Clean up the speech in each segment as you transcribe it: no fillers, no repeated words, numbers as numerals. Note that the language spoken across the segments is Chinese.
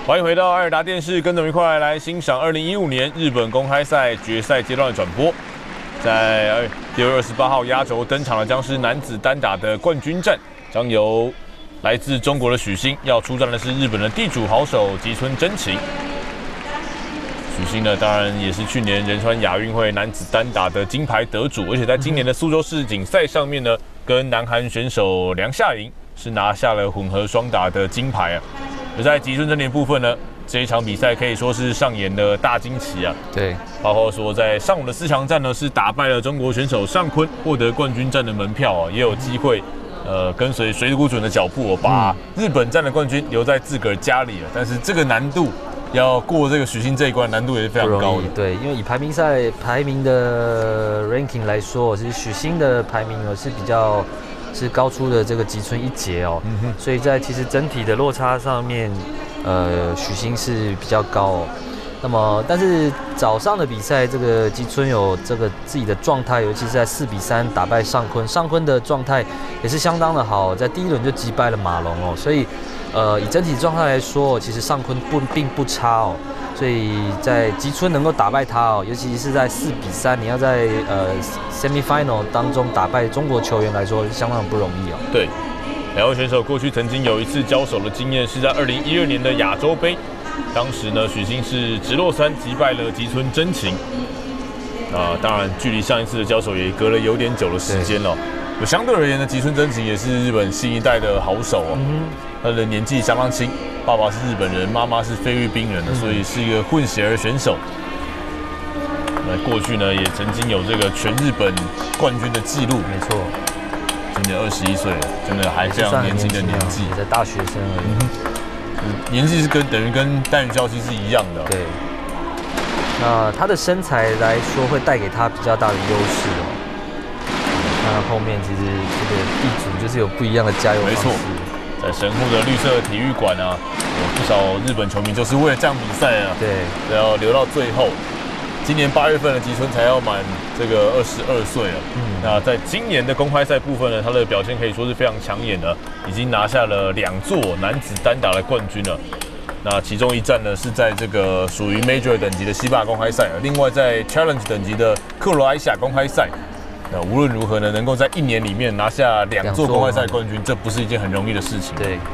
欢迎回到爱尔达电视，跟着我们一块来欣赏2015年日本公开赛决赛阶段的转播。在6月28号压轴登场的将是男子单打的冠军战，将由来自中国的许昕要出战的是日本的地主好手吉村真晴。许昕呢，当然也是去年仁川亚运会男子单打的金牌得主，而且在今年的苏州世锦赛上面呢，跟南韩选手梁夏莹是拿下了混合双打的金牌啊。而在吉村真晴部分呢，这一场比赛可以说是上演了大惊奇啊。 对， 包括说在上午的4强战呢，是打败了中国选手尚雯，获得冠军战的门票啊，也有机会跟随水谷隼的脚步，把日本站的冠军留在自个儿家里了。但是这个难度要过这个许昕这一关，难度也是非常高的。 对，因为以排名的 ranking 来说，其实许昕的排名是比较是高出的这个吉村一截哦，所以在其实整体的落差上面，许昕是比较高哦。那么，但是早上的比赛，这个吉村有这个自己的状态，尤其是在4比3打败尚雯，尚雯的状态也是相当的好，在第一轮就击败了马龙哦，所以以整体状态来说，其实尚雯并不差哦，所以在吉村能够打败他哦，尤其是在4比3，你要在semifinal 当中打败中国球员来说，相当不容易哦。 对，两位选手过去曾经有一次交手的经验，是在2012年的亚洲杯。当时呢，许昕是直落3击败了吉村真晴。当然，距离上一次的交手也隔了有点久的时间了。有相对而言呢，吉村真晴也是日本新一代的好手哦。他的年纪相当轻，爸爸是日本人，妈妈是菲律宾人的，所以是一个混血儿选手。那过去呢，也曾经有这个全日本冠军的记录。 没错， 今年21岁了，真的还非常年轻的年纪， 也在大学生而已。 年纪是等于跟丹羽孝希是一样的。 对，那他的身材来说会带给他比较大的优势哦。那后面其实这个地主就是有不一样的加油方式。没错， 在神户的绿色体育馆啊，有不少日本球迷就是为了这样比赛啊，对，要留到最后。今年8月份的吉村才要满这个22岁了。那在今年的公开赛部分呢，他的表现可以说是非常抢眼的，已经拿下了2座男子单打的冠军了。那其中一战呢是在这个属于 Major 等级的西坝公开赛，另外在 Challenge 等级的克罗埃西亚公开赛。那无论如何呢，能够在1年里面拿下2座公开赛冠军，这不是一件很容易的事情。 对。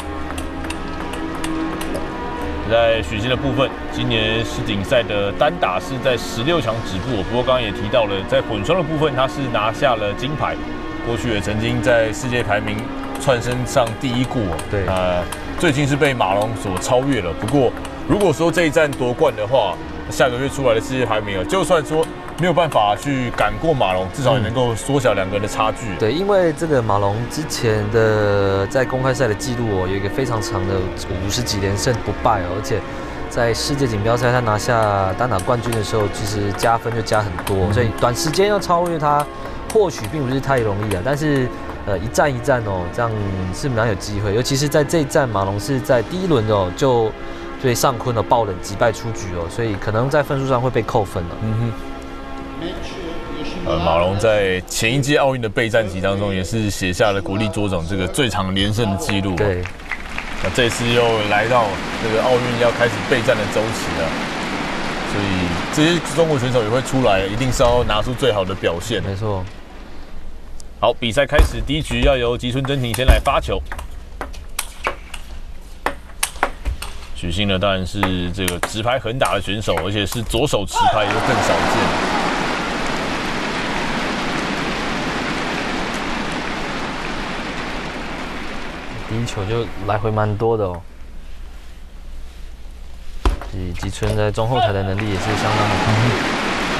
在许昕的部分，今年世锦赛的单打是在16强止步。不过刚刚也提到了，在混双的部分，他是拿下了金牌。过去也曾经在世界排名窜升上第1过。 对， 最近是被马龙所超越了。不过如果说这一战夺冠的话，下个月出来的世界排名就算说没有办法去赶过马龙，至少也能够缩小2个人的差距。 对，因为这个马龙之前的在公开赛的记录有一个非常长的50几连胜不败而且在世界锦标赛他拿下单打冠军的时候，其实加分就加很多，所以短时间要超越他，或许并不是太容易啊。但是一战一战这样是蛮有机会，尤其是在这一战，马龙是在第1轮就对尚雯爆冷击败出局所以可能在分数上会被扣分了。 马龙在前一届奥运的备战期当中，也是写下了国立佐长这个最长连胜的记录。 对， 那这次又来到这个奥运要开始备战的周期了，所以这些中国选手也会出来，一定是要拿出最好的表现。 没错。 好，比赛开始，第1局要由吉村真晴先来发球。许昕呢，当然是这个直拍横打的选手，而且是左手持拍，又更少见。 第1球就来回蛮多的吉村在中后台的能力也是相当的好。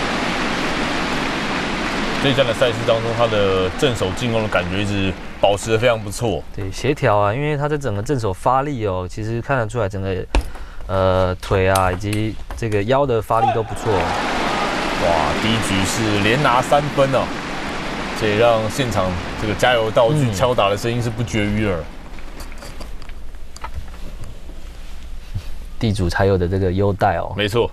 这一站的赛事当中，他的正手进攻的感觉一直保持得非常不错。 对，协调啊，因为他的整个正手发力其实看得出来整个腿啊以及这个腰的发力都不错。 哇，第1局是连拿3分这也让现场这个加油道具敲打的声音是不绝于耳。 地主才有的这个优待没错。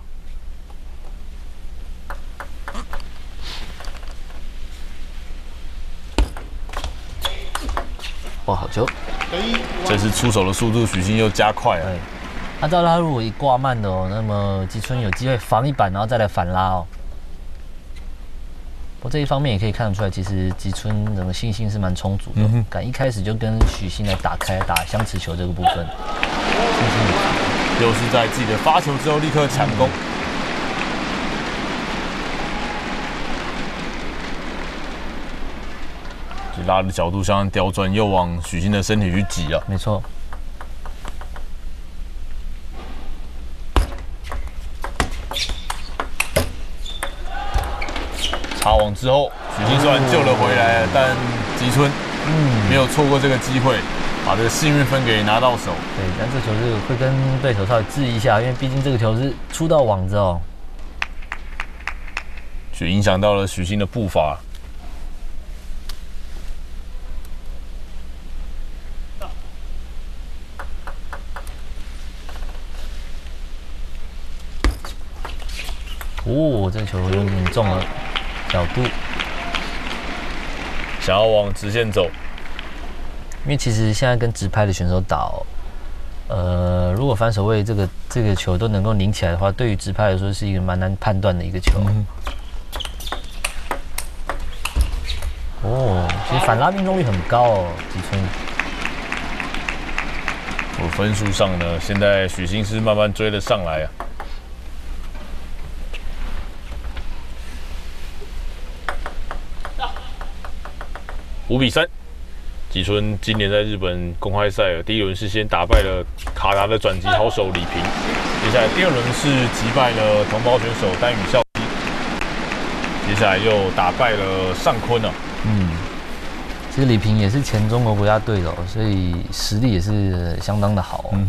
哇，好球！ 这次出手的速度，许昕又加快了。 照他如果一挂慢的哦，那么吉村有机会防一板，然后再来反拉哦。不过这一方面也可以看得出来，其实吉村整个信心是蛮充足的，敢一开始就跟许昕来打相持球这个部分，信心很足。 又是在自己的发球之后立刻抢攻。拉的角度相当刁钻，又往许昕的身体去挤啊。 没错。 插网之后，许昕虽然救了回来了，但吉村没有错过这个机会，把这个幸运分给拿到手。 对，但这球是会跟对手稍微质疑一下，因为毕竟这个球是出到网子哦， 却影响到了许昕的步伐。 哦，这球有点重了，角度。 想要往直线走， 因为其实现在跟直拍的选手打哦，如果反手位这个球都能够拧起来的话，对于直拍来说是一个蛮难判断的一个球。哦，其实反拉命中率很高哦，吉村。 分数上呢，现在许昕是慢慢追了上来啊。5比3，吉村今年在日本公开赛第一轮是先打败了卡达的转击好手李平，接下来第二轮是击败了同胞选手丹羽孝基，接下来又打败了上坤啊。 其实李平也是前中国国家队的哦，所以实力也是相当的好哦。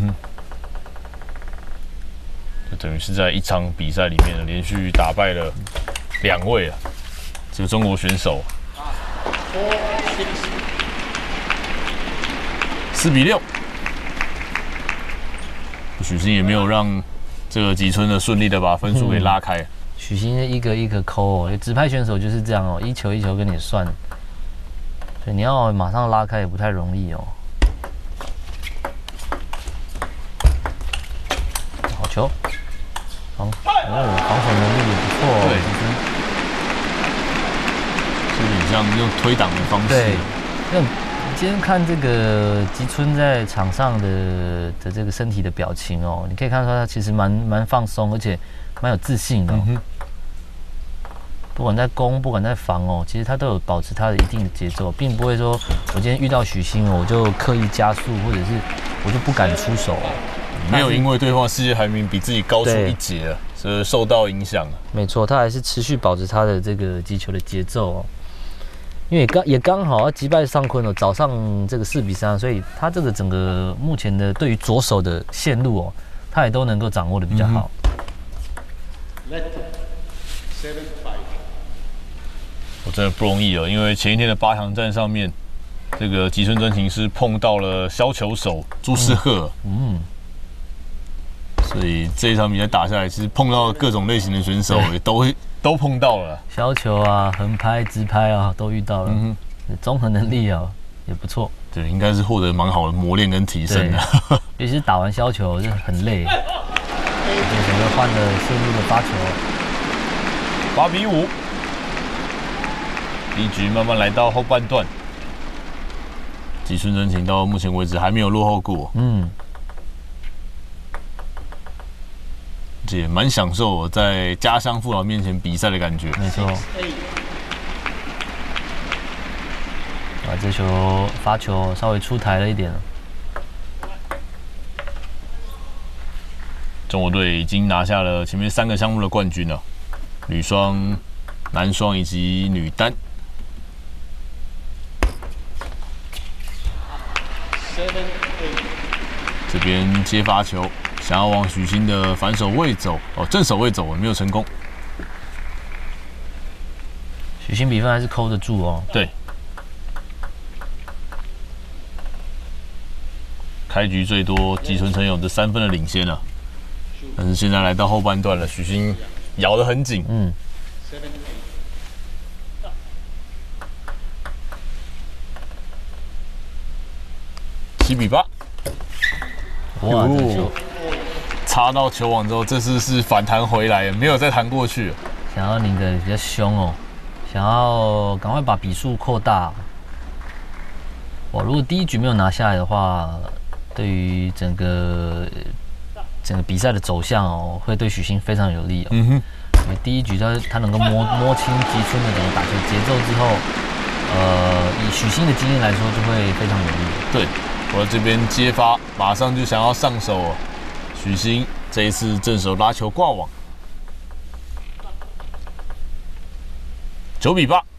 就等于是在一场比赛里面呢，连续打败了2位啊，这个中国选手。4比6，许昕也没有让这个吉村的顺利的把分数给拉开。 许昕一个一个抠哦，直拍选手就是这样哦，一球一球跟你算，所以你要马上拉开也不太容易哦。好球，防守能力也不错哦。 对，有点像用推挡的方式。 对，那今天看这个吉村在场上的这个身体的表情哦，你可以看出他其实蛮放松，而且蛮有自信的哦。不管在攻，不管在防哦，其实他都有保持他的一定的节奏，并不会说我今天遇到许昕我就刻意加速，或者是我就不敢出手哦。 没有因为对方的世界排名比自己高出1截，所以受到影响。 没错，他还是持续保持他的这个击球的节奏哦。因为也刚好要击败上坤哦，早上这个4比3，所以他这个整个目前的对于左手的线路哦，他也都能够掌握的比较好。 我真的不容易哦，因为前一天的8强战上面，这个吉村真晴是碰到了削球手朱世赫，所以这一场比赛打下来，其实碰到各种类型的选手也都碰到了，削球啊、横拍、直拍啊都遇到了，综合能力啊也不错。 对，应该是获得蛮好的磨练跟提升的。 尤其是打完削球就很累，而且又换了线路的发球。 8比5，第一局慢慢来到后半段，吉村真晴到目前为止还没有落后过。也蛮享受我在家乡父老面前比赛的感觉。 没错。这球发球稍微出台了一点。 中国队已经拿下了前面3个项目的冠军了，女双、男双以及女单。这边接发球。想要往许昕的反手位走，正手位走，没有成功。 许昕比分还是扣得住哦。 对。开局最多吉村成勇这3分的领先了，但是现在来到后半段了，许昕咬得很紧。7比8。 哇，这球插到球网之后，这次是反弹回来，没有再弹过去。 想要拧的比较凶哦，想要赶快把比数扩大。哇，如果第一局没有拿下来的话，对于整个比赛的走向哦，会对许昕非常有利哦。因为第一局他能够摸清吉村的整个打球节奏之后，以许昕的经验来说，就会非常有利。 对，我这边接发，马上就想要上手哦。许昕这一次正手拉球挂网，9比8。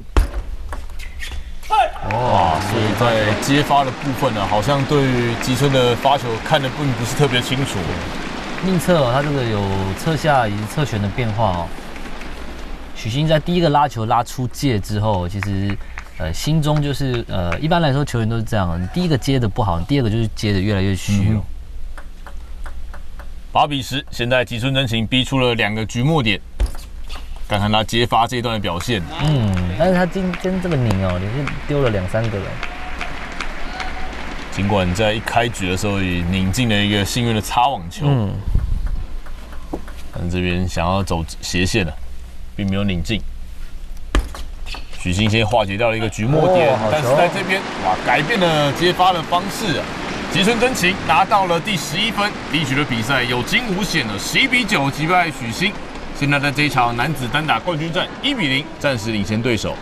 哇，所以在接发的部分呢，好像对于吉村的发球看得并不是特别清楚。 逆侧哦，他这个有侧下以及侧旋的变化哦。许昕在第一个拉球拉出界之后，其实心中就是一般来说球员都是这样，你第一个接的不好，你第二个就是接的越来越虚哦。 8比10，现在吉村真晴逼出了2个局末点，看看他接发这一段的表现。 但是他今天这个拧哦，连续丢了2、3个了。 尽管在一开局的时候也拧进了一个幸运的擦网球，但这边想要走斜线了，并没有拧进。许昕先化解掉了一个局末点，但是在这边哇改变了接发的方式啊。吉村真晴拿到了第11分，第一局的比赛有惊无险的11比9击败许昕。现在在这一场男子单打冠军战1比0暂时领先对手。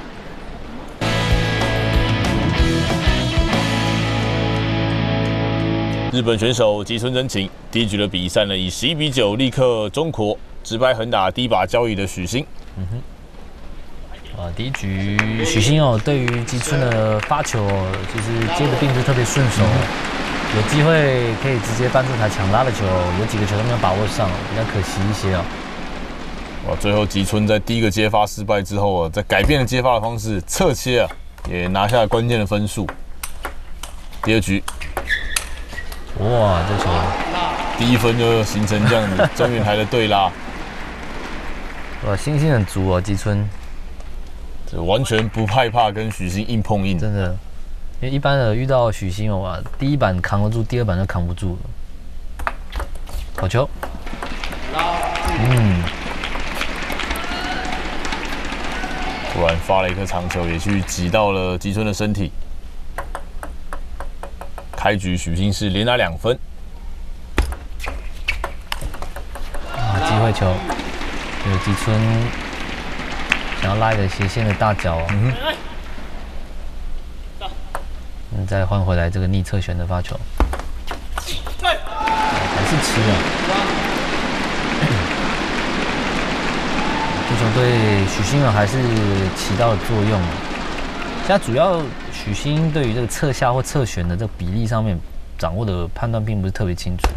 日本选手吉村真晴第一局的比赛呢，以11比9立刻中国直拍横打第一把交椅的许昕。 第一局许昕哦，对于吉村的发球哦，其实接的并不是特别顺手，有机会可以直接搬出台抢拉的球，有几个球都没有把握上，比较可惜一些哦。 哇，最后吉村在第一个接发失败之后啊，在改变了接发的方式，侧切啊，也拿下了关键的分数。第二局。 哇，这球第1分就形成这样子，中远台的对拉。 哇，信心很足哦，吉村， 这完全不害怕跟许昕硬碰硬。 真的，因为一般的遇到许昕哦，哇，第一板扛得住，第二板就扛不住了。好球， 突然发了一颗长球，也去挤到了吉村的身体。开局许昕是连拿2分， 机会球，有吉村想要拉一个斜线的大脚哦，再换回来这个逆侧旋的发球，还是吃了。这球对许昕还是起到了作用。现在主要许昕对于这个侧下或侧旋的这个比例上面掌握的判断并不是特别清楚。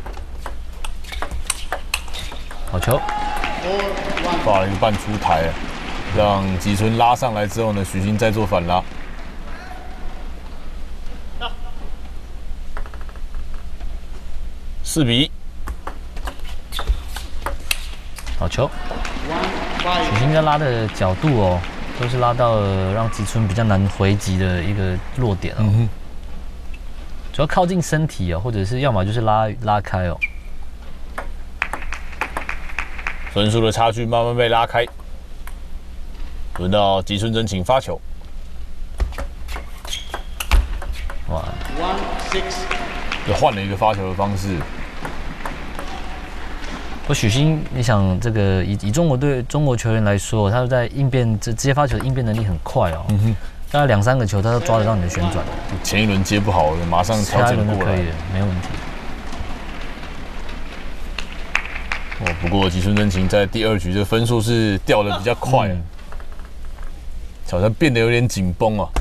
好球， 发了一个半出台，让吉村拉上来之后呢，许昕再做反拉。4比1， 好球。许昕在拉的角度哦，都是拉到了让吉村比较难回击的一个落点哦。主要靠近身体哦，或者是要么就是拉开哦。 分数的差距慢慢被拉开，轮到吉村真晴发球。 哇， 又换了一个发球的方式。 不过许昕，你想这个以中国球员来说，他在应变这接发球的应变能力很快哦。大概2、3个球，他都抓得到你的旋转。 前一轮接不好，马上调整过来， 可以的，没问题。 不过吉村真晴在第2局这分数是掉的比较快，好像变得有点紧绷啊。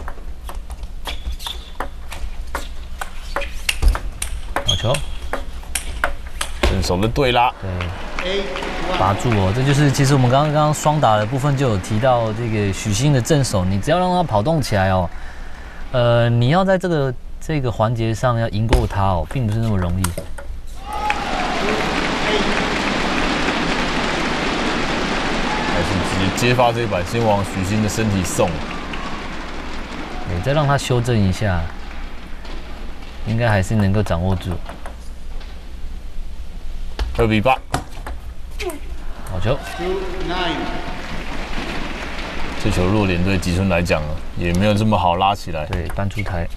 好球， 正手的对拉， 对，拔住哦，这就是其实我们刚刚双打的部分就有提到这个许昕的正手，你只要让他跑动起来哦，你要在这个环节上要赢过他哦，并不是那么容易。 还是直接接发这一板，先往许昕的身体送。 对，再让他修正一下，应该还是能够掌握住。 2比8。 好球。 这球弱点对吉村来讲也没有这么好拉起来。 对，搬出台。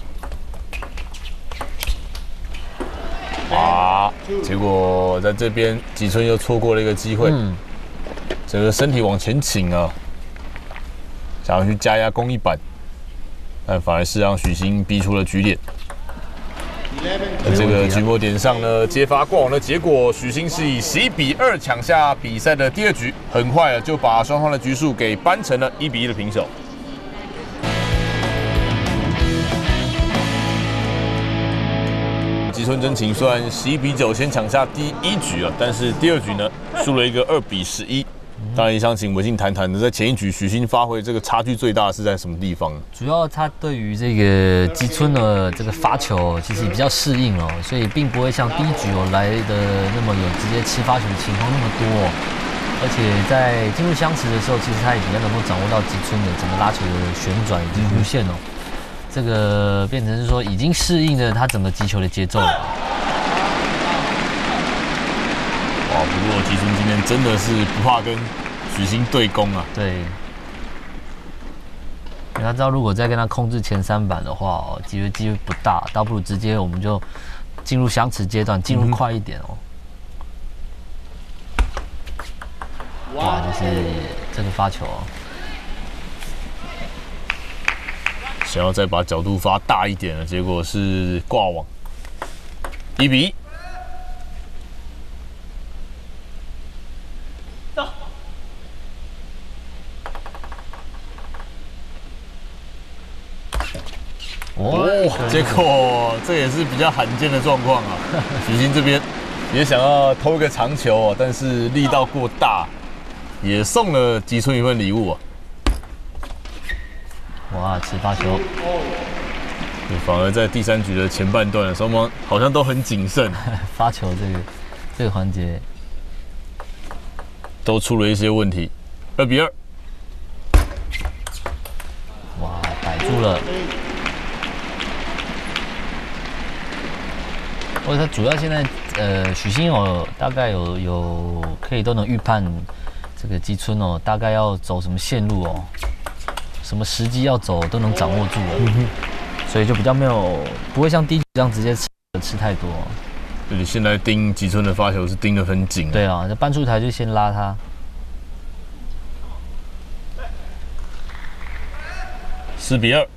哇！结果在这边吉村又错过了一个机会，整个身体往前倾啊，想要去加压攻一板，但反而是让许昕逼出了局点。这个局末点上呢，接发挂网的结果，许昕是以11比2抢下比赛的第2局，很快就把双方的局数给扳成了1比1的平手。吉村真晴虽然11比9先抢下第1局但是第2局呢输了一个2比11。当然也想请文信谈谈的，在前一局许昕发挥这个差距最大的是在什么地方？ 主要他对于这个吉村的这个发球其实也比较适应哦，所以并不会像第1局来的那么有直接吃发球的情况那么多而且在进入相持的时候，其实他也比较能够掌握到吉村的整个拉球的旋转以及弧线哦。这个变成是说已经适应了他整个击球的节奏了。 哇！不过吉村今天真的是不怕跟许昕对攻啊。 对，因为他知道如果再跟他控制前3板的话机会不大，倒不如直接我们就进入相持阶段，进入快一点哦。哇，就是这个发球想要再把角度发大一点了，结果是挂网，1比1。结果这也是比较罕见的状况啊。许昕这边也想要偷一个长球但是力道过大，也送了吉村一份礼物哇，吃发球。 反而在第3局的前半段，双方好像都很谨慎， 发球这个环节都出了一些问题。2比2。 哇，逮住了。或者他主要现在许昕大概有可以都能预判这个吉村大概要走什么线路什么时机要走都能掌握住了，所以就比较不会像第1局这样直接吃太多。 你现在盯吉村的发球是盯得很紧。 对啊，就搬出台就先拉他。 4比2。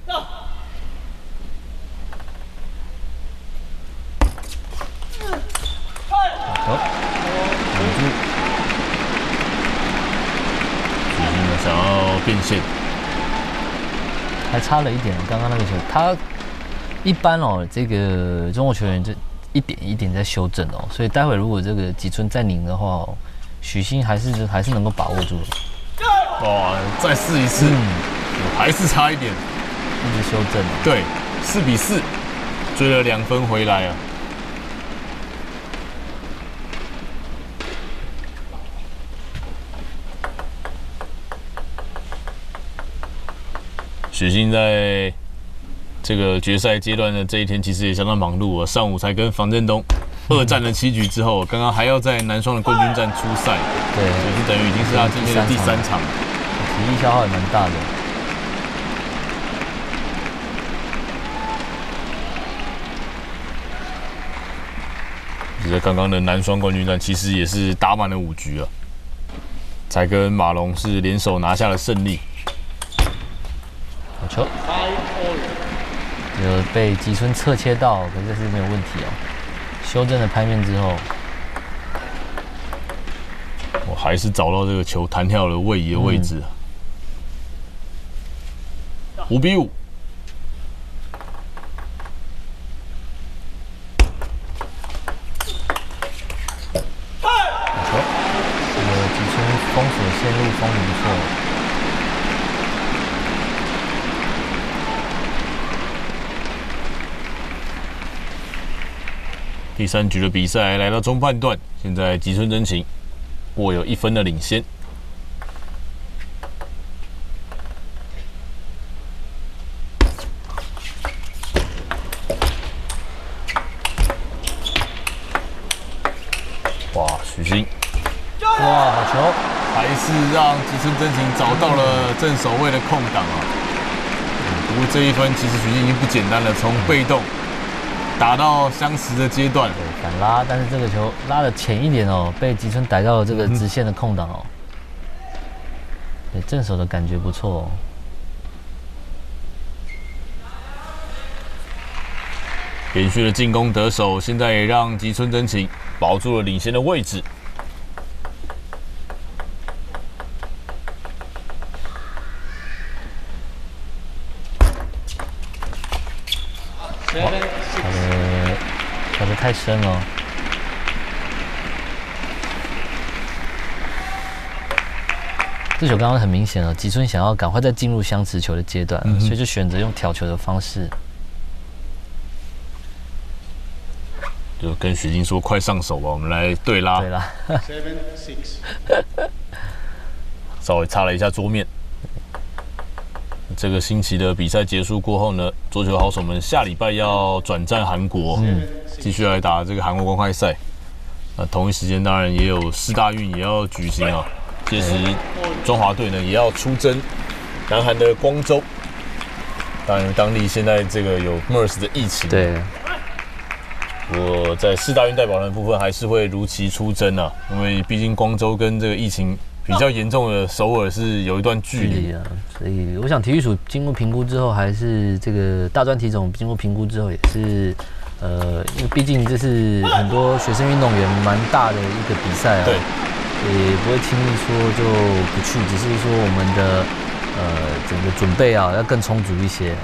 想要变现， 还差了一点。刚刚那个球，他一般这个中国球员就一点一点在修正所以待会如果这个吉村再拧的话许昕还是能够把握住的。 哇，再试一次，还是差一点， 一直修正对，4比4，追了2分回来许昕在这个决赛阶段的这一天，其实也相当忙碌上午才跟房振东2战了7局之后，刚刚还要在男双的冠军战出赛， 对， 所以是等于已经是他今天的第3场， 体力消耗也蛮大的。 在刚刚的男双冠军战，其实也是打满了5局才跟马龙是联手拿下了胜利。 好球，有被吉村侧切到，可是这是没有问题修正了拍面之后， 我还是找到这个球弹跳的位移的位置5比5。 好球，这个吉村封锁线路封得不错。 第3局的比赛来到中半段，现在吉村真晴握有1分的领先。哇， 许昕， 哇，好球！ 还是让吉村真晴找到了正守卫的空档啊。不过这一分其实许昕已经不简单了，从被动打到相持的阶段。 对，反拉，但是这个球拉的浅一点哦，被吉村逮到了这个直线的空档哦。对，正手的感觉不错哦。 连续的进攻得手，现在也让吉村真晴保住了领先的位置。 跳得太深了。这球刚刚很明显了，吉村想要赶快再进入相持球的阶段，所以就选择用挑球的方式。 就跟许昕说：“快上手吧，我们来对拉。” 对啦。 稍微擦了一下桌面。这个星期的比赛结束过后呢，桌球好手们下礼拜要转战韩国，继续来打这个韩国公开赛。那同一时间当然也有世大运也要举行啊，届时中华队呢也要出征南韩的光州。当然当地现在这个有 MERS 的疫情， 对。 我在世大运代表团的部分还是会如期出征啊，因为毕竟光州跟这个疫情比较严重的首尔是有一段距离啊，所以我想体育署经过评估之后，还是这个大专体总经过评估之后，也是因为毕竟这是很多学生运动员蛮大的一个比赛啊， 对， 也不会轻易说就不去，只是说我们的整个准备啊要更充足一些。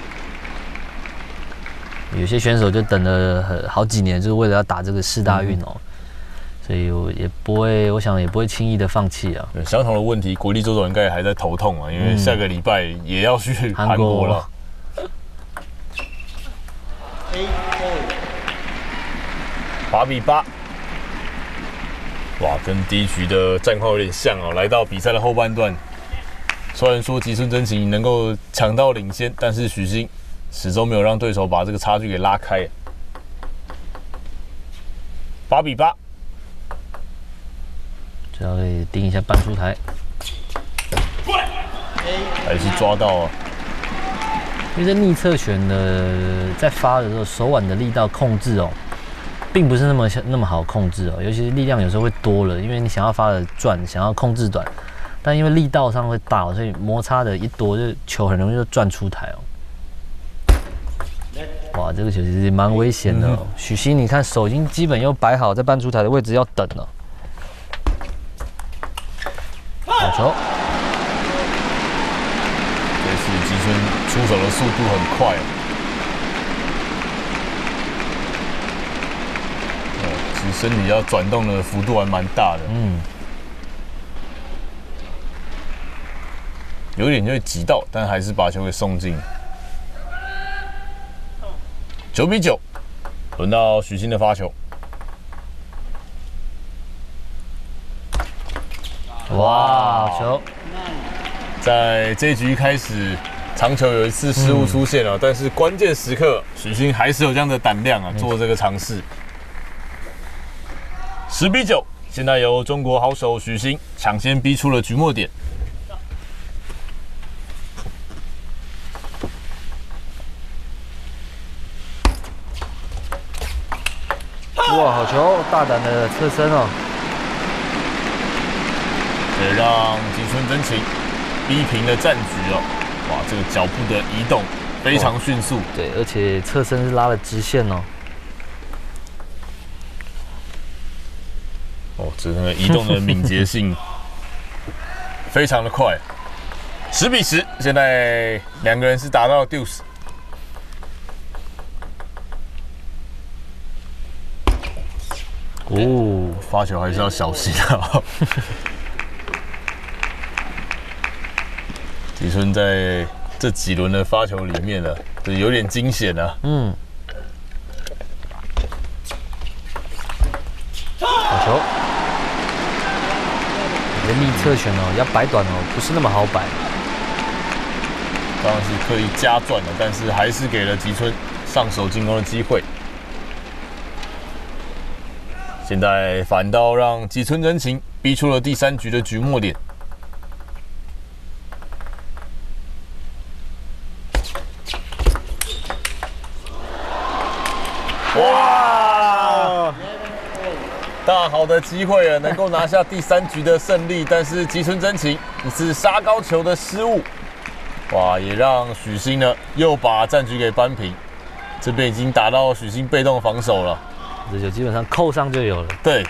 有些选手就等了好几年，就是为了要打这个世大运哦。所以我也不会，我想也不会轻易的放弃啊。 对，相同的问题，国立周总应该还在头痛啊，因为下个礼拜也要去韩国了。8比8，哇，跟第一局的战况有点像哦。来到比赛的后半段，虽然说吉村真晴能够抢到领先，但是许昕始终没有让对手把这个差距给拉开。8比8。 只要可以盯一下半出台， 还是抓到啊！ 因为这逆侧旋的在发的时候，手腕的力道控制哦，并不是那么好控制哦，尤其是力量有时候会多了，因为你想要发的转，想要控制短，但因为力道上会大，所以摩擦的一多，就球很容易就转出台哦。哇，这个球其实蛮危险的哦。许昕，你看手已经基本又摆好，在半出台的位置要等了。好球！ 这次吉村出手的速度很快其实身体要转动的幅度还蛮大的，有点就会挤到，但还是把球给送进。9比9，轮到许昕的发球。 哇，好球！ 在这一局开始，长球有一次失误出现了，但是关键时刻，许昕还是有这样的胆量啊，做这个尝试。10比9，现在由中国好手许昕抢先逼出了局末点。 哇，好球！大胆的侧身哦。 也让吉村真晴逼平了战局哦。哇，这个脚步的移动非常迅速。 对，而且侧身是拉了直线哦。 这个移动的敏捷性非常的快。10比10，现在两个人是打到 deuce。发球还是要小心啊。吉村在这几轮的发球里面呢，就有点惊险啊。 好球！你的逆侧旋哦，要摆短哦，不是那么好摆。 当然是刻意加转的，但是还是给了吉村上手进攻的机会。 现在反倒让吉村真晴逼出了第3局的局末点。哇！大好的机会啊，能够拿下第3局的胜利，但是吉村真晴一次杀高球的失误，哇，也让许昕呢又把战局给扳平。这边已经打到许昕被动防守了， 这就基本上扣上就有了。 对，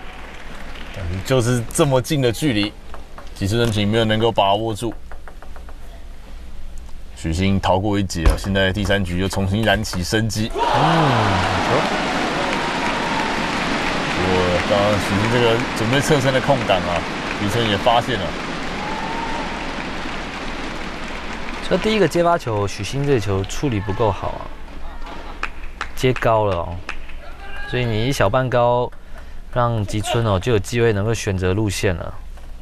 就是这么近的距离，吉村真晴没有能够把握住。许昕逃过一劫啊，现在第3局又重新燃起生机。不过刚刚许昕这个准备侧身的空档啊，吉村也发现了。 这第一个接发球，许昕这个球处理不够好啊，接高了哦，所以你一小半高，让吉村哦就有机会能够选择路线了。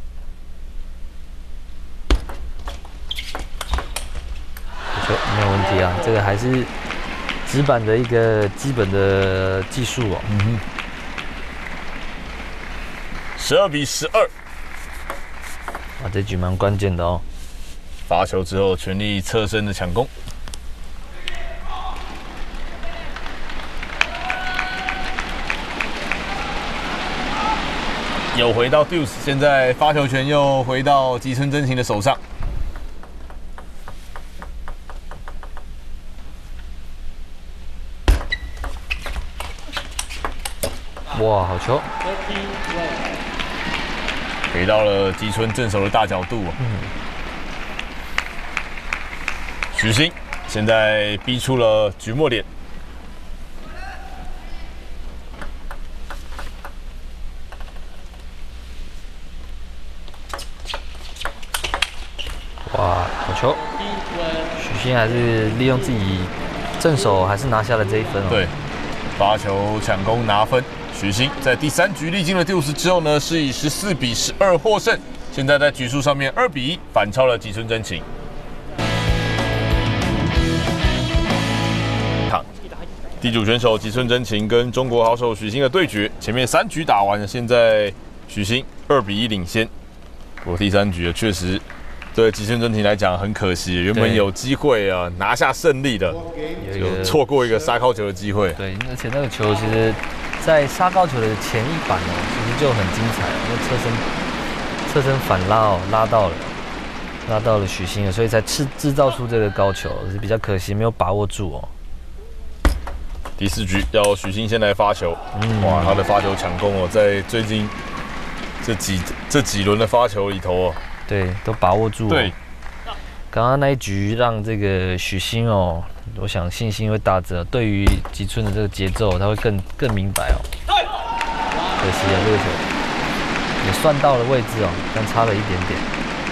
球没有问题啊，这个还是直板的一个基本的技术哦。 12比12， 啊，这局蛮关键的哦。 罚球之后，全力侧身的抢攻。又回到 Deuce， 现在发球权又回到吉村真晴的手上。 哇，好球！ 给到了吉村正手的大角度。许昕现在逼出了局末点。 哇，好球！许昕还是利用自己正手，还是拿下了这一分哦。 对，发球抢攻拿分。许昕在第3局历经了Deuce之后呢，是以14比12获胜。现在在局数上面2比1反超了吉村真晴。第9选手吉村真晴跟中国好手许昕的对决，前面3局打完了，现在许昕2比1领先。不过第3局确实对吉村真晴来讲很可惜，原本有机会啊拿下胜利的，有错过一个杀高球的机会。 对，而且那个球其实，在杀高球的前一板哦，其实就很精彩，因为侧身反拉哦，拉到了许昕了，所以才制造出这个高球，是比较可惜，没有把握住哦。 第4局要许昕先来发球，哇，他的发球抢攻哦，在最近这几轮的发球里头哦， 对，都把握住。 对， 刚刚那一局让这个许昕哦，我想信心会大增，对于吉村的这个节奏，他会更明白哦。可惜啊，这个球也算到了位置哦，但差了一点点。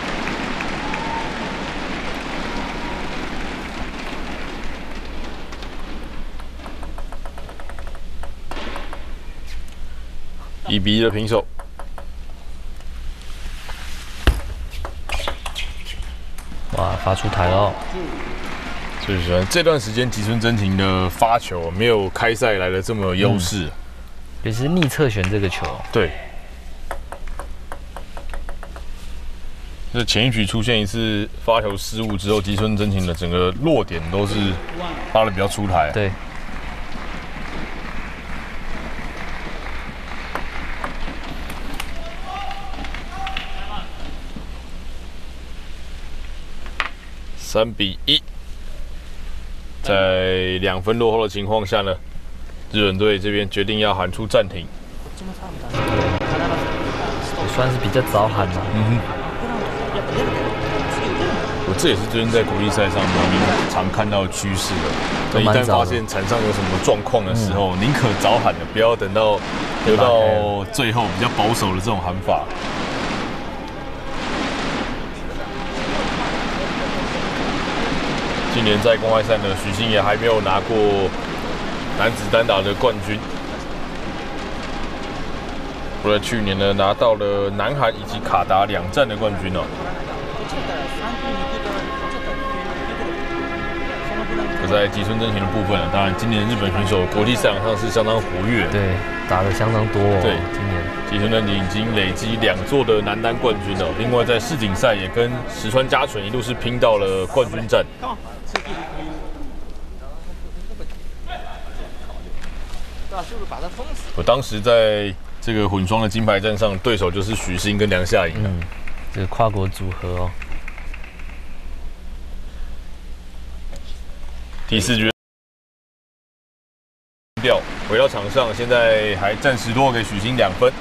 1比1的平手。 哇，发出台了哦！ 最喜欢这段时间吉村真晴的发球没有开赛来的这么有优势， 也是逆侧旋这个球。 对，这前一局出现一次发球失误之后，吉村真晴的整个落点都是发的比较出台。 对。 3比1，在2分落后的情况下呢，日本队这边决定要喊出暂停。 也算是比较早喊了。 这也是最近在国际赛上我们常看到的趋势了。一旦发现场上有什么状况的时候，宁可早喊的，不要等到留到最后比较保守的这种喊法。今年在公开赛呢，许昕也还没有拿过男子单打的冠军。除了去年呢，拿到了南韩以及卡达2战的冠军哦。 就在吉村真琴的部分当然今年日本选手国际赛场上是相当活跃， 对，打得相当多哦。 对， 今年吉村真琴已经累积2座的男单冠军了，另外在世锦赛也跟石川佳纯一路是拼到了冠军战。我当时在这个混双的金牌战上，对手就是许昕跟梁夏颖。 这个跨国组合哦。 第4局掉回到场上，现在还暂时落给许昕2分。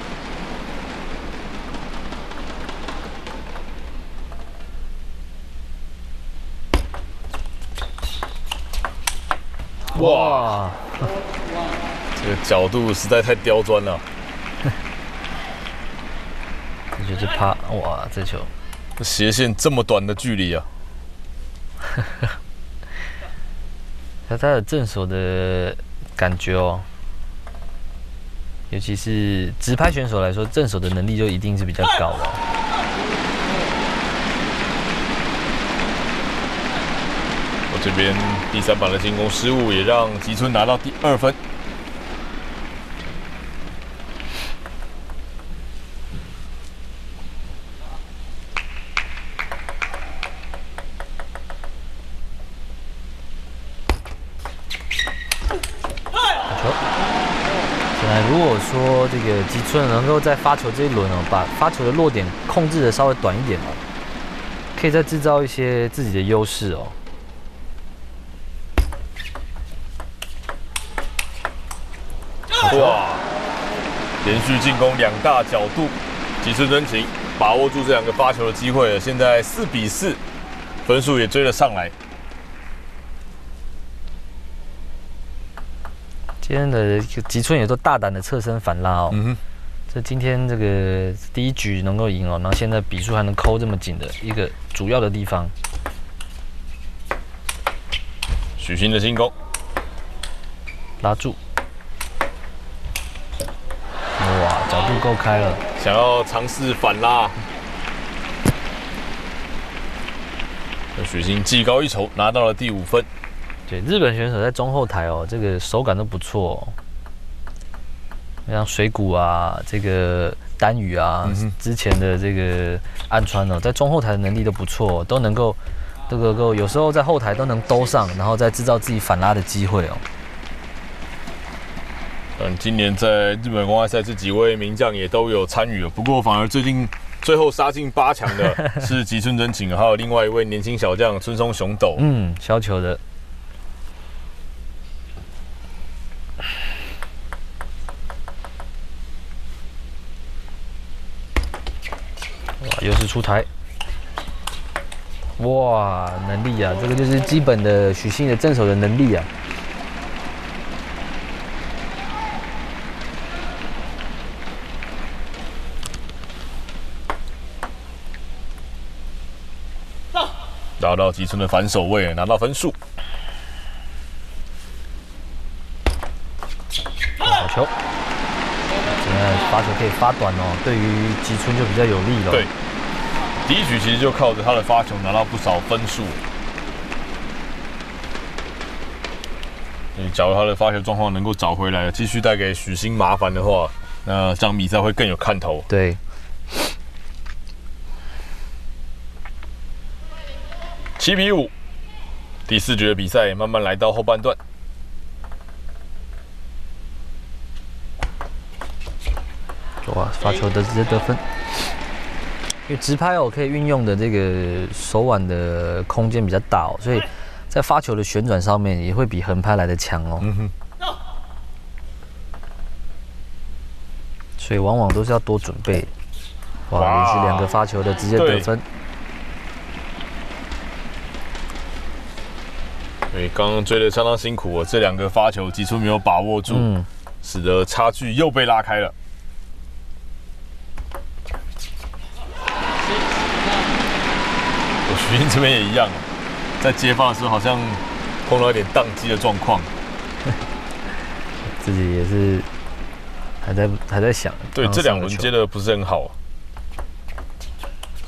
哇！这个角度实在太刁钻了。 这就是怕哇，这球斜线这么短的距离啊！ 他的正手的感觉哦，尤其是直拍选手来说，正手的能力就一定是比较高的哦。 我这边第3板的进攻失误，也让吉村拿到第2分。 如果说这个吉村能够在发球这一轮哦，把发球的落点控制的稍微短一点哦，可以再制造一些自己的优势哦。 哇！连续进攻2大角度，吉村真琴把握住这2个发球的机会了。现在4比4，分数也追了上来。 今天的吉村也都大胆的侧身反拉哦。这今天这个第1局能够赢哦，然后现在比数还能扣这么紧的一个主要的地方。 许昕的进攻， 拉住，哇，角度够开了， 想要尝试反拉。许昕技高一筹，拿到了第5分。 对，日本选手在中后台哦，这个手感都不错哦。像水谷啊，这个丹羽啊，之前的这个岸川哦，在中后台的能力都不错哦，都能够有时候在后台都能兜上，然后再制造自己反拉的机会哦。 今年在日本公开赛这几位名将也都有参与了，不过反而最后杀进8强的是吉村真琴，还有另外一位年轻小将村松雄斗。 削球的。哇，又是出台。哇，能力啊，这个就是基本的许昕的正手的能力啊。 打到吉村的反手位，拿到分数。 好球！现在发球可以发短哦，对于吉村就比较有利了。 对，第1局其实就靠着他的发球拿到不少分数。假如他的发球状况能够找回来，继续带给许昕麻烦的话，那这场比赛会更有看头。 对。 7比5，第4局的比赛慢慢来到后半段。 哇，发球的直接得分。因为直拍哦，可以运用的这个手腕的空间比较大哦，所以在发球的旋转上面也会比横拍来的强哦。所以往往都是要多准备。哇，连续2个发球的直接得分。 对，刚刚追得相当辛苦哦，这2个发球吉村没有把握住，使得差距又被拉开了。许昕这边也一样，在接发的时候好像碰到一点宕机的状况， 自己也是还在想。 对，这2轮接的不是很好。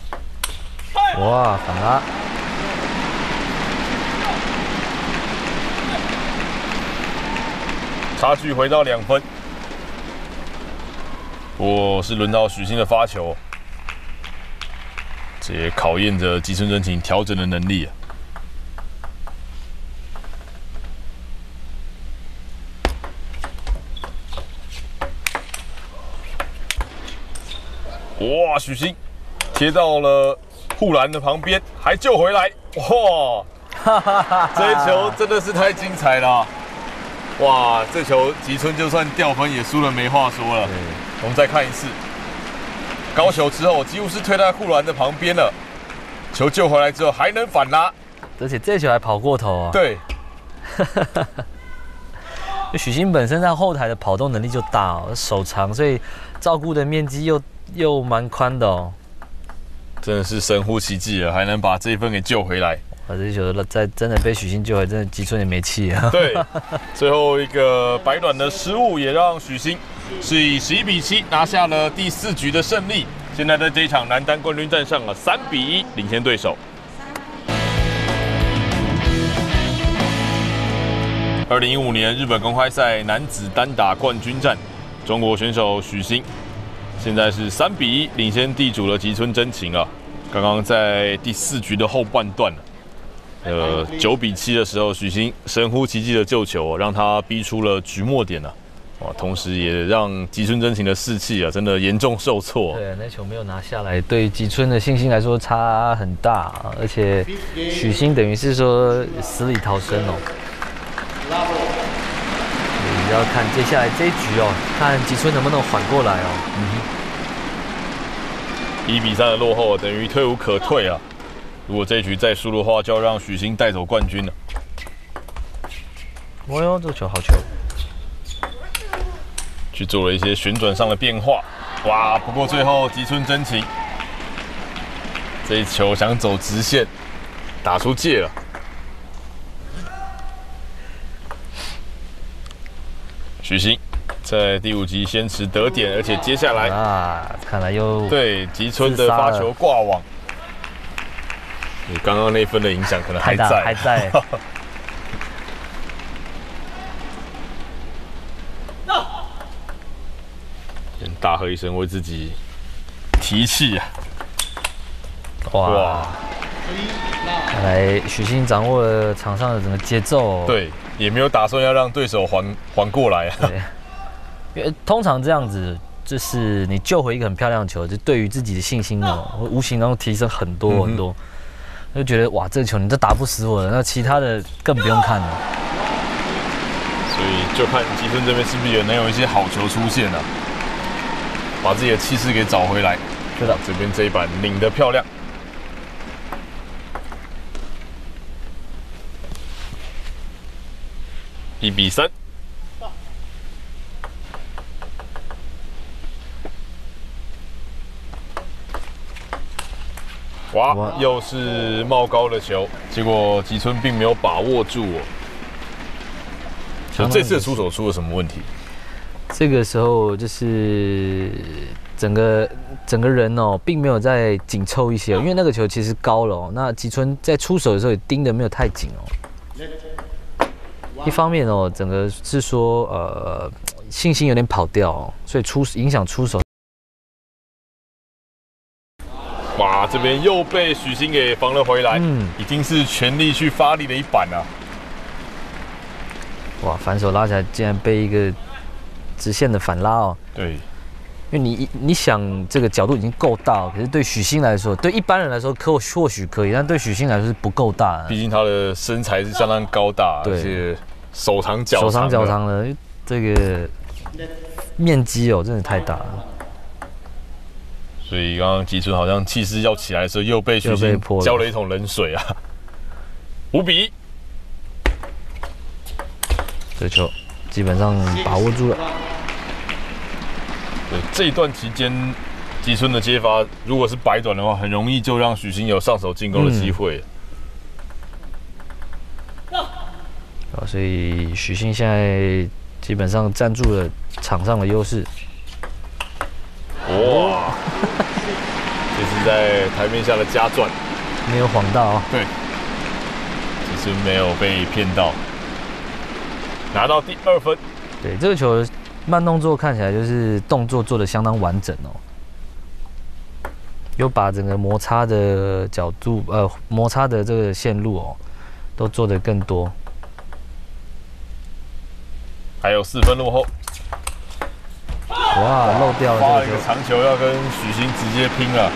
哇，反拉！ 差距回到2分。是轮到许昕的发球，这也考验着吉村真晴调整的能力啊。哇，许昕贴到了护栏的旁边，还救回来，哇！这一球真的是太精彩了、啊！哇，这球吉村就算掉分也输了没话说了。我们再看一次，高球之后几乎是推在护栏的旁边了，球救回来之后还能反拉， 而且这球还跑过头啊。 对， 许昕本身在后台的跑动能力就大哦，手长，所以照顾的面积又蛮宽的哦。 真的是神乎其技了，还能把这一分给救回来。 这球真的被许昕救回，真的吉村也没气啊。 对，最后一个白短的失误也让许昕是以11比7拿下了第4局的胜利。现在在这一场男单冠军战上了3比1领先对手。2015年日本公开赛男子单打冠军战，中国选手许昕现在是3比1领先地主的吉村真晴啊。刚刚在第4局的后半段9比7的时候，许昕神乎其技的救球，让他逼出了局末点哇，同时也让吉村真晴的士气真的严重受挫。 对，那球没有拿下来，对吉村的信心来说差很大，而且许昕等于是说死里逃生哦。你要看接下来这一局哦，看吉村能不能缓过来哦。 1比3的落后，等于退无可退啊。如果这一局再输的话，就要让许昕带走冠军了。 哦哟，这个球好球！ 去做了一些旋转上的变化，哇！不过最后吉村真晴这一球想走直线，打出界了。许昕在第5局先持得点，而且接下来看来又对吉村的发球挂网。你刚刚那分的影响可能还在， 还在。 先大喝一声，为自己提气啊！ 哇！看来许昕掌握了场上的整个节奏。 对，也没有打算要让对手缓过来啊。 对，因为通常这样子。就是你救回一个很漂亮的球，就对于自己的信心无形当中提升很多很多，就觉得哇，这个球你都打不死我了，那其他的更不用看了。 所以就看吉村这边是不是也能有一些好球出现啊，把自己的气势给找回来。 对的， 这边这一板拧得漂亮。1比3。哇，又是冒高的球，结果吉村并没有把握住哦。就这次的出手出了什么问题？ 这个时候就是整个人哦，并没有再紧凑一些，因为那个球其实高了哦。那吉村在出手的时候也盯得没有太紧哦。一方面哦，整个是说信心有点跑掉哦，所以影响出手。 哇，这边又被许昕给防了回来，已经是全力去发力的一板啊！ 哇，反手拉起来，竟然被一个直线的反拉哦。 对， 因为你想这个角度已经够大了，可是对许昕来说，对一般人来说或许可以，但对许昕来说是不够大的。 毕竟他的身材是相当高大，而且手长脚长的，这个面积哦，真的太大了。 所以刚刚吉村好像气势要起来的时候，又被许昕浇了一桶冷水啊！5比1， 这球基本上把握住了。 对，这一段期间，吉村的接发如果是白短的话，很容易就让许昕有上手进攻的机会。 所以许昕现在基本上占住了场上的优势。 哇！这是在台面下的加转， 没有晃到哦。 对，其实没有被骗到，拿到第2分。 对，这个球慢动作看起来就是动作做得相当完整哦，有把整个摩擦的角度，摩擦的这个线路哦，都做得更多。 还有4分落后。 哇，漏掉了发了这个球。 一个长球，要跟许昕直接拼了。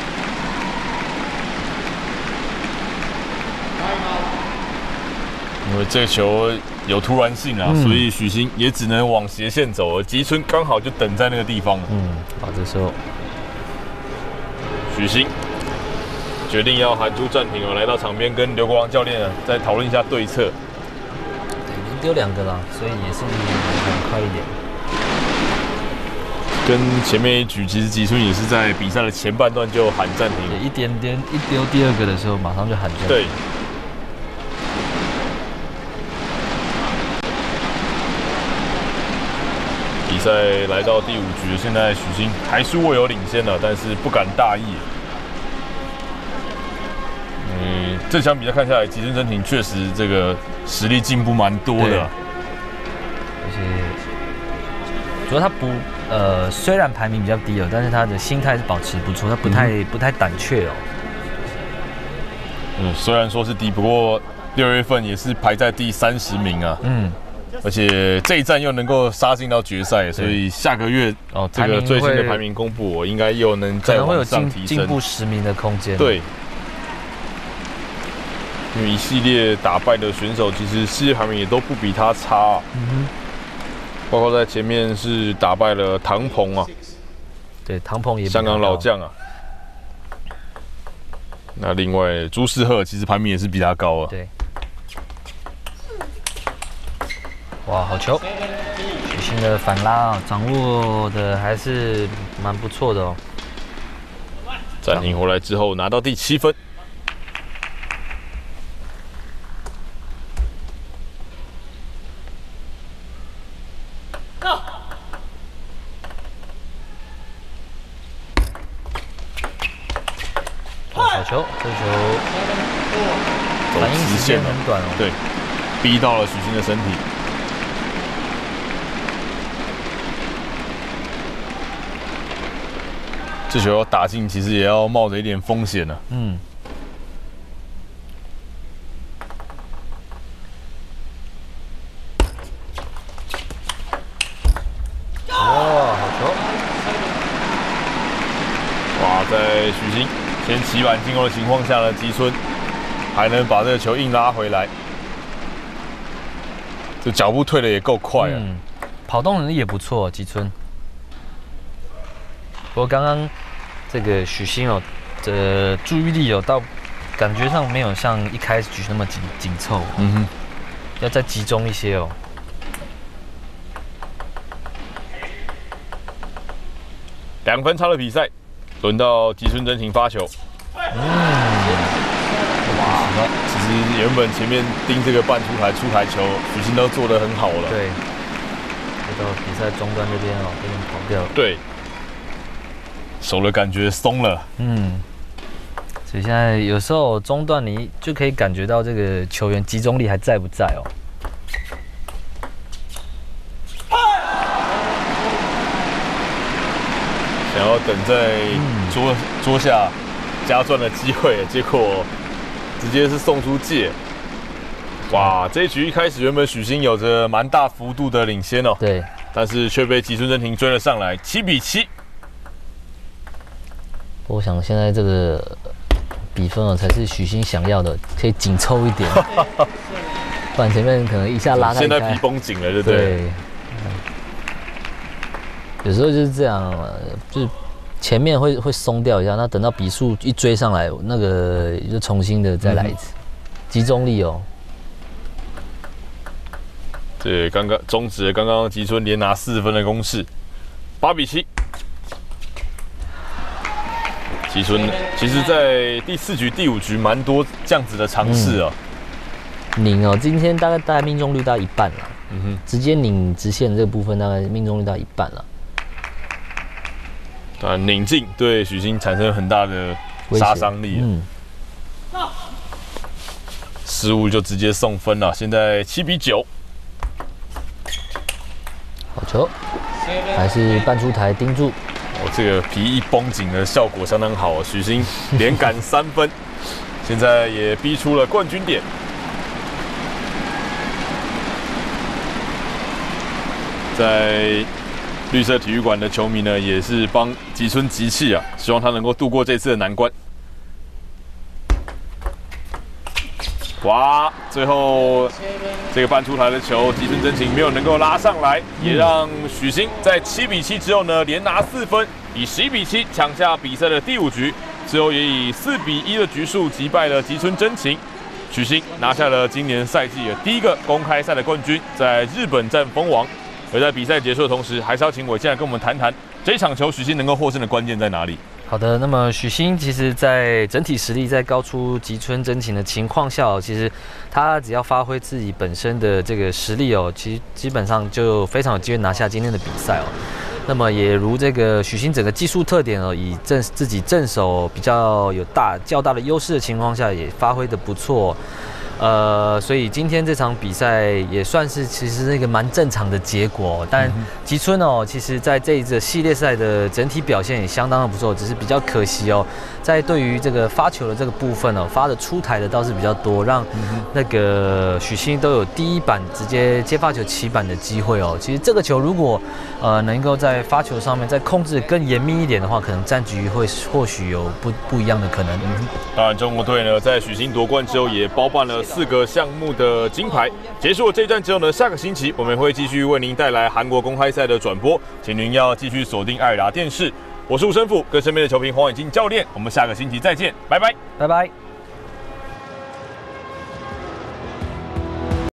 因为这球有突然性啊，所以许昕也只能往斜线走了。吉村刚好就等在那个地方。 好，这时候许昕决定要喊出暂停哦，来到场边跟刘国王教练啊再讨论一下对策。 对，已经丢2个了，所以也是很快一点。 跟前面一局，其实吉村也是在比赛的前半段就喊暂停， 一点点一丢第2个的时候，马上就喊暂停。 对。比赛来到第5局，现在许昕还是握有领先了，但是不敢大意。这场比赛看下来，吉村真庭确实这个实力进步蛮多的， 而且主要他不虽然排名比较低哦，但是他的心态是保持不错，他不太胆怯哦。 虽然说是低，不过6月份也是排在第30名啊。而且这一站又能够杀进到决赛，所以下个月这个最新的排名公布，我应该又能再往上提升， 进步10名的空间。 对，因为一系列打败的选手，其实世界排名也都不比他差啊。包括在前面是打败了唐鹏啊， 对，唐鹏也香港老将啊。那另外朱世赫其实排名也是比他高啊。 对。哇，好球！许昕的反拉啊，掌握的还是蛮不错的哦。 暂停回来之后，拿到第7分。 好球，这球反应时间很短哦。 对，逼到了许昕的身体。这球要打进，其实也要冒着一点风险呢。 哇，好球！ 哇，在许昕先起板进攻的情况下呢，吉村还能把这个球硬拉回来，这脚步退的也够快啊。 跑动能力也不错，吉村。不过刚刚这个许昕哦，注意力有到感觉上没有像一开始局那么紧凑，要再集中一些哦。 2分差的比赛，轮到吉村真庭发球。哇，其实原本前面盯这个半出台球，许昕都做得很好了。 对，到比赛中段这边哦，被人跑掉了。 对。手的感觉松了， 所以现在有时候中段你就可以感觉到这个球员集中力还在不在哦。 想要等在桌下加赚的机会，结果直接是送出界。哇，这一局一开始原本许昕有着蛮大幅度的领先哦， 对， 但是却被吉村真庭追了上来，7比7。我想现在这个比分哦，才是许昕想要的，可以紧凑一点，不然前面可能一下拉太开。 现在皮绷紧了，对不对？对。 有时候就是这样，就是前面会松掉一下，那等到比数一追上来，那个就重新的再来一次，集中力哦。 对，刚刚终止了刚刚吉村连拿4分的攻势，8比7。吉村其实，在第4局、第5局蛮多这样子的尝试啊。 拧哦，今天大概命中率大概1半了。直接拧直线这个部分大概命中率到1半了。 拧进对许昕产生很大的杀伤力。失误就直接送分了，现在7比9。 好球，还是半出台盯住。 这个皮一绷紧的效果相当好，许昕连赶3分，现在也逼出了冠军点。在绿色体育馆的球迷呢，也是帮吉村集气啊，希望他能够度过这次的难关。哇！最后这个半出台的球，吉村真晴没有能够拉上来，也让许昕在7比7之后呢，连拿4分，以11比7抢下比赛的第5局，最后也以4比1的局数击败了吉村真晴。许昕拿下了今年赛季的第1个公开赛的冠军，在日本站封王。而在比赛结束的同时，还是要请伟进来跟我们谈谈这一场球许昕能够获胜的关键在哪里。 好的，那么许昕其实在整体实力在高出吉村真晴的情况下，其实他只要发挥自己本身的这个实力哦，其实基本上就非常有机会拿下今天的比赛哦。那么也如这个许昕整个技术特点哦，以自己正手比较有较大的优势的情况下，也发挥得不错。所以今天这场比赛也算是其实是一个蛮正常的结果，但吉村哦，其实在这一次系列赛的整体表现也相当的不错，只是比较可惜哦，在对于这个发球的这个部分哦，发的出台的倒是比较多，让那个许昕都有第一板直接接发球起板的机会哦。其实这个球如果能够在发球上面再控制更严密一点的话，可能战局或许有不一样的可能。 当然，中国队呢在许昕夺冠之后也包办了4个项目的金牌。结束了这一站之后呢，下个星期我们会继续为您带来韩国公开赛的转播，请您要继续锁定爱尔达电视。我是吴申富，跟身边的球评黄伟晋教练，我们下个星期再见，拜拜， 拜拜。